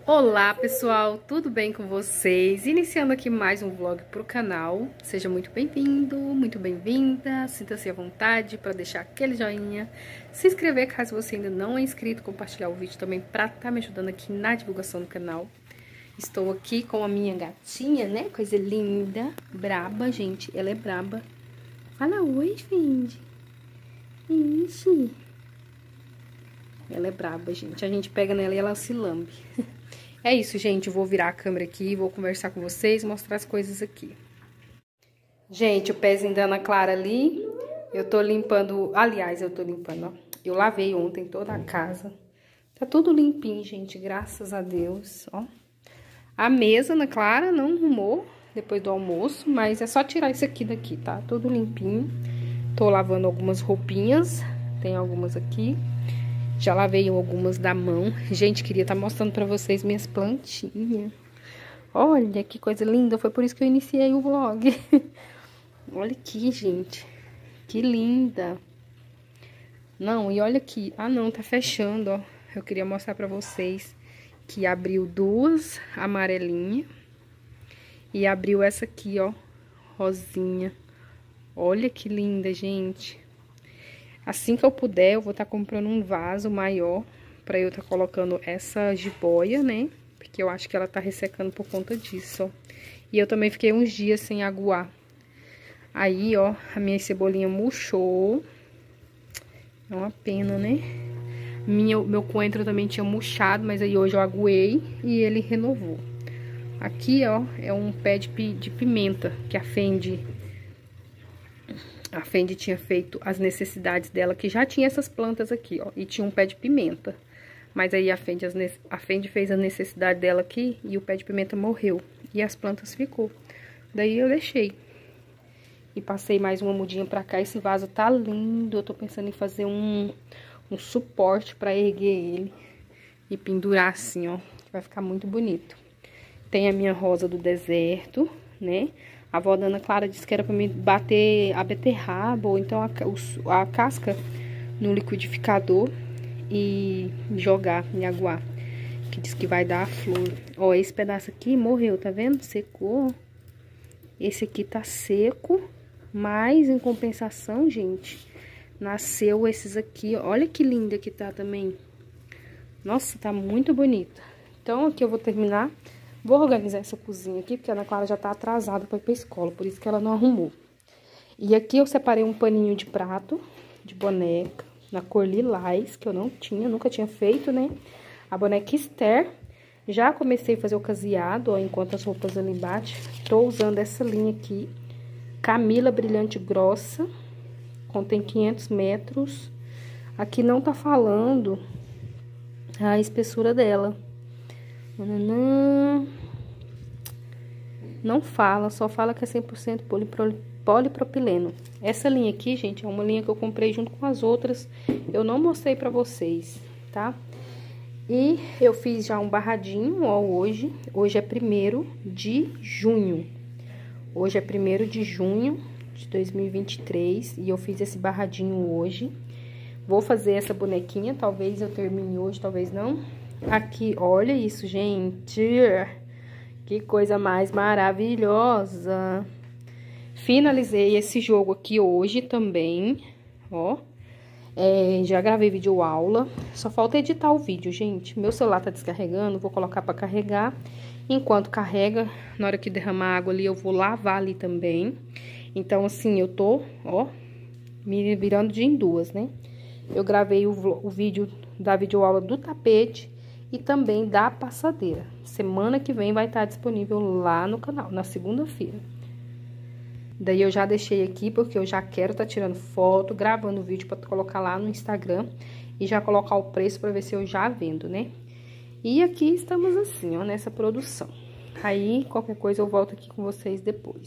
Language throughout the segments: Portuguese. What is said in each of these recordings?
Olá pessoal, tudo bem com vocês? Iniciando aqui mais um vlog para o canal. Seja muito bem-vindo, muito bem-vinda. Sinta-se à vontade para deixar aquele joinha, se inscrever caso você ainda não é inscrito, compartilhar o vídeo também para estar me ajudando aqui na divulgação do canal. Estou aqui com a minha gatinha, né? Coisa linda, braba, gente. Ela é braba. Fala oi, Fendi. Ixi. Ela é braba, gente. A gente pega nela e ela se lambe. É isso, gente. Eu vou virar a câmera aqui, vou conversar com vocês, mostrar as coisas aqui. Gente, o pezinho da Ana Clara ali, eu tô limpando... Aliás, eu tô limpando, ó. Eu lavei ontem toda a casa. Tá tudo limpinho, gente, graças a Deus, ó. A mesa, Ana Clara, não arrumou depois do almoço, mas é só tirar isso aqui daqui, tá? Tudo limpinho. Tô lavando algumas roupinhas, tem algumas aqui. Já lavei algumas da mão. Gente, queria estar mostrando pra vocês minhas plantinhas. Olha que coisa linda. Foi por isso que eu iniciei o vlog. Olha aqui, gente. Que linda. Não, e olha aqui. Ah, não, tá fechando, ó. Eu queria mostrar pra vocês que abriu duas amarelinhas. E abriu essa aqui, ó. Rosinha. Olha que linda, gente. Assim que eu puder, eu vou estar comprando um vaso maior pra eu estar colocando essa jiboia, né? Porque eu acho que ela tá ressecando por conta disso, ó. E eu também fiquei uns dias sem aguar. Aí, ó, a minha cebolinha murchou. É uma pena, né? Meu coentro também tinha murchado, mas aí hoje eu aguei e ele renovou. Aqui, ó, é um pé de pimenta que a Fendi tinha feito as necessidades dela, que já tinha essas plantas aqui, ó. E tinha um pé de pimenta. Mas aí a Fendi fez a necessidade dela aqui e o pé de pimenta morreu. E as plantas ficou. Daí eu deixei. E passei mais uma mudinha pra cá. Esse vaso tá lindo. Eu tô pensando em fazer um suporte pra erguer ele. E pendurar assim, ó. Vai ficar muito bonito. Tem a minha rosa do deserto, né? A avó da Ana Clara disse que era pra me bater a beterraba ou então a casca no liquidificador e jogar em aguar. Que diz que vai dar a flor. Ó, esse pedaço aqui morreu, tá vendo? Secou. Esse aqui tá seco, mas em compensação, gente, nasceu esses aqui. Olha que linda que tá também. Nossa, tá muito bonita. Então, aqui eu vou terminar. Vou organizar essa cozinha aqui, porque a Ana Clara já tá atrasada pra ir pra escola, por isso que ela não arrumou. E aqui eu separei um paninho de prato, de boneca, na cor lilás, que eu não tinha, nunca tinha feito, né? A boneca Esther. Já comecei a fazer o caseado, ó, enquanto as roupas ali embaixo. Tô usando essa linha aqui, Camila Brilhante Grossa, contém 500 metros. Aqui não tá falando a espessura dela. Não fala, só fala que é 100% polipropileno. Essa linha aqui, gente, é uma linha que eu comprei junto com as outras. Eu não mostrei pra vocês, tá? E eu fiz já um barradinho, ó, hoje. Hoje é 1º de junho. Hoje é 1º de junho de 2023. E eu fiz esse barradinho hoje. Vou fazer essa bonequinha, talvez eu termine hoje, talvez não. Aqui, olha isso, gente. Que coisa mais maravilhosa. Finalizei esse jogo aqui hoje também, ó. Já gravei vídeo aula. Só falta editar o vídeo, gente. Meu celular tá descarregando, vou colocar pra carregar. Enquanto carrega, na hora que derramar água ali, eu vou lavar ali também. Então, assim, eu tô, ó, me virando de em duas, né? Eu gravei o vídeo da videoaula do tapete e também da passadeira. Semana que vem vai estar disponível lá no canal, na segunda-feira. Daí eu já deixei aqui porque eu já quero estar tirando foto, gravando vídeo para colocar lá no Instagram e já colocar o preço para ver se eu já vendo, né? E aqui estamos assim, ó, nessa produção. Aí, qualquer coisa eu volto aqui com vocês depois.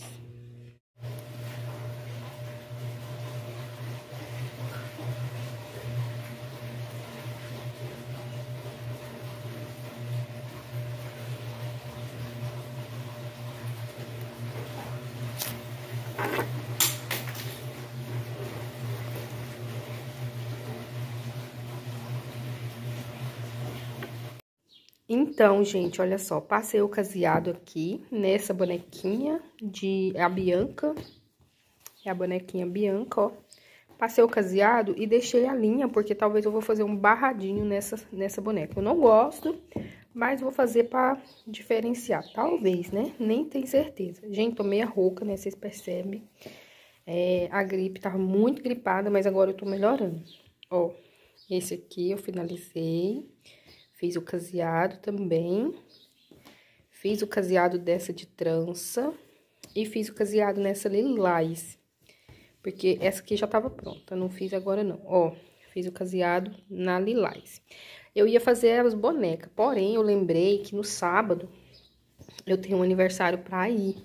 Então, gente, olha só, passei o caseado aqui nessa bonequinha a Bianca. É a bonequinha Bianca, ó. Passei o caseado e deixei a linha, porque talvez eu vou fazer um barradinho nessa boneca. Eu não gosto, mas vou fazer pra diferenciar, talvez, né? Nem tenho certeza. Gente, tô meio rouca, né? Vocês percebem. A gripe tava muito gripada, mas agora eu tô melhorando. Ó, esse aqui eu finalizei. Fiz o caseado também. Fiz o caseado dessa de trança. E fiz o caseado nessa lilás. Porque essa aqui já tava pronta, não fiz agora não. Ó, fiz o caseado na lilás. Eu ia fazer as bonecas, porém eu lembrei que no sábado eu tenho um aniversário pra ir.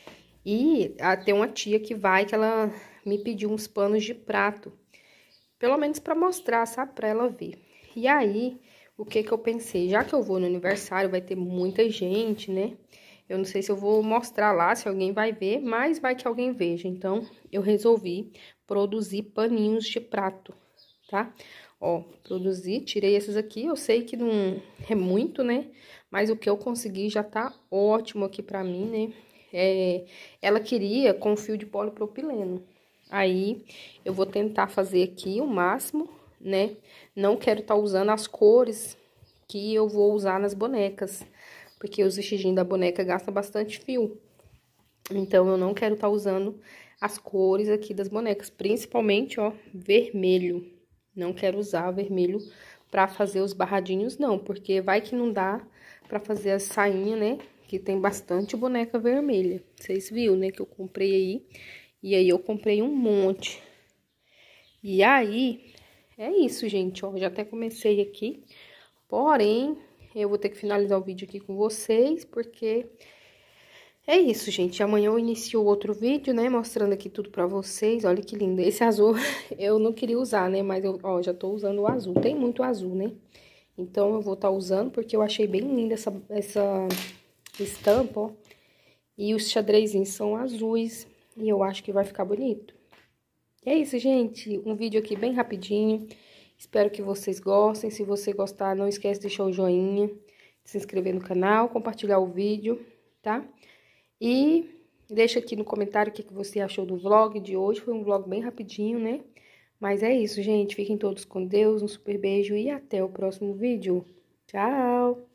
E tem uma tia que ela me pediu uns panos de prato. Pelo menos pra mostrar, sabe? Pra ela ver. E aí, o que eu pensei? Já que eu vou no aniversário, vai ter muita gente, né? Eu não sei se eu vou mostrar lá, se alguém vai ver, mas vai que alguém veja. Então, eu resolvi produzir paninhos de prato, tá? Ó, produzi, tirei esses aqui. Eu sei que não é muito, né? Mas o que eu consegui já tá ótimo aqui pra mim, né? Ela queria com fio de polipropileno. Aí, eu vou tentar fazer aqui o máximo, né? Não quero estar usando as cores que eu vou usar nas bonecas, porque os vestidinhos da boneca gastam bastante fio. Então, eu não quero estar usando as cores aqui das bonecas, principalmente, ó, vermelho. Não quero usar vermelho pra fazer os barradinhos, não, porque vai que não dá pra fazer a sainha, né? Que tem bastante boneca vermelha. Vocês viram, né, que eu comprei aí. E aí, eu comprei um monte. E aí, é isso, gente, ó. Já até comecei aqui. Porém, eu vou ter que finalizar o vídeo aqui com vocês, porque é isso, gente. Amanhã eu inicio outro vídeo, né, mostrando aqui tudo pra vocês. Olha que lindo. Esse azul eu não queria usar, né, mas eu, ó, já tô usando o azul. Tem muito azul, né? Então, eu vou estar usando, porque eu achei bem linda essa estampa, ó. E os xadrezinhos são azuis, e eu acho que vai ficar bonito. É isso, gente. Um vídeo aqui bem rapidinho. Espero que vocês gostem. Se você gostar, não esquece de deixar o joinha, de se inscrever no canal, compartilhar o vídeo, tá? E deixa aqui no comentário o que você achou do vlog de hoje. Foi um vlog bem rapidinho, né? Mas é isso, gente. Fiquem todos com Deus. Um super beijo e até o próximo vídeo. Tchau!